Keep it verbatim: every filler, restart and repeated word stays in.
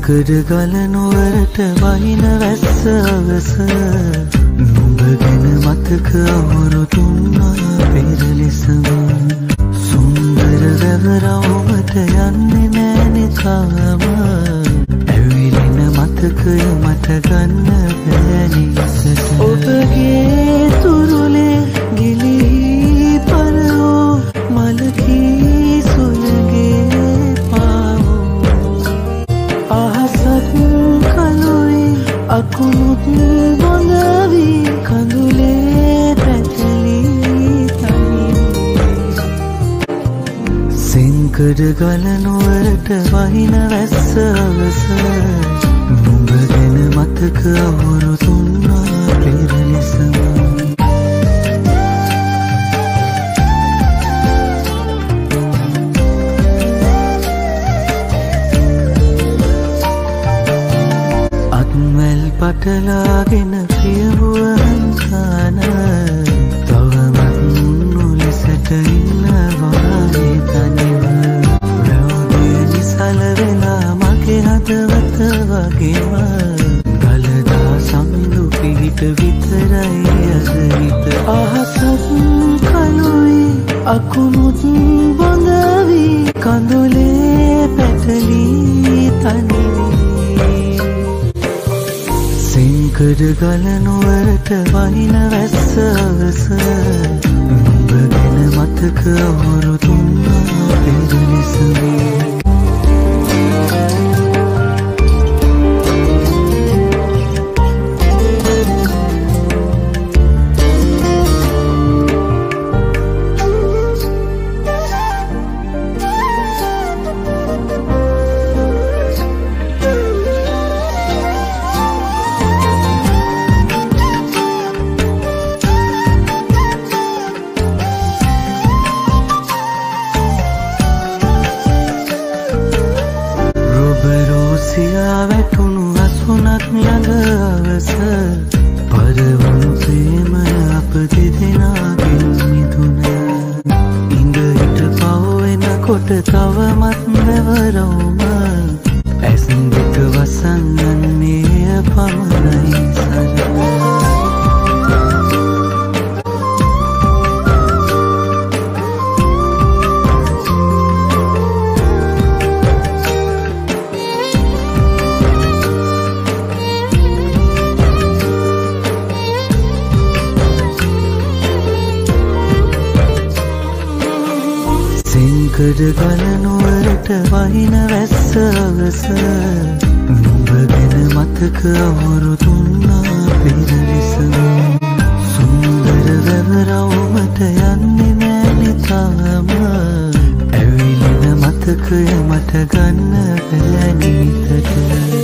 සිංකඩ ගල නුවරට වහින වැස්ස අවස නුඹ ගැන මතක අවුරු තුන්නා පෙර ලෙසම සුන්දර වැවරවුමට යන්නේ නෑනේ තාම ඇවිලෙන මතකය මට ගන්න බෑනේ ඉසට ඔබගේ තුරුලේ ගිලී පරවෝ මලකී සුළගේ පාවෝ අහසත් කළුයි අකුණුත් බොඳවී කඳුලේ පැටලී තනිවී සිංකඩ ගල නුවරට වහින වැස්ස අවස නුඹ ගැන මතක අවුරු තුන්නා පෙර ලෙසම අත්වැල් පටලාගෙන පියවුවන් කාන තවමත් මුන්නු ලෙසට ඉන්නවානේ තනිව රවුගේ නිසල වෙලා මගේ හදවත වගේම ගලදා සමිඳු පිහිට විතරයි අසරිත අහසත් කළුයි අකුණුත් බොඳවී කඳුලේ පැටලී තනිවී සිංකඩ ගල නුවරට වහින වැස්ස අවස නුඹ ගැන මතක අවුරු තුන්නා පෙර ලෙසම සියා වැටුණු අසුනක් ළඟ අවස පරවුණු ප්‍රේමය අප දෙදෙනාගෙන් මිදුන ඉඳ හිට පව වෙනකොට තවමත් නැවරවුම ඇස් දෙක වසංගන්නේ පමණයි සර සිංකඩ ගල නුවරට වහින වැස්ස අවස නුඹ ගැන මතක අවුරු තුන්නා පෙර ලෙසම සුන්දර වැවරවුමට යන්නේ නෑනේ තාම ඇවිලෙන මතකය මට ගන්න බෑනේ හිතට